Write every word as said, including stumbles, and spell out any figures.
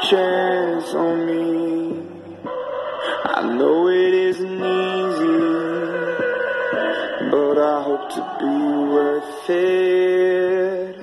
chance on me. I know it isn't easy, but I hope to be worth it.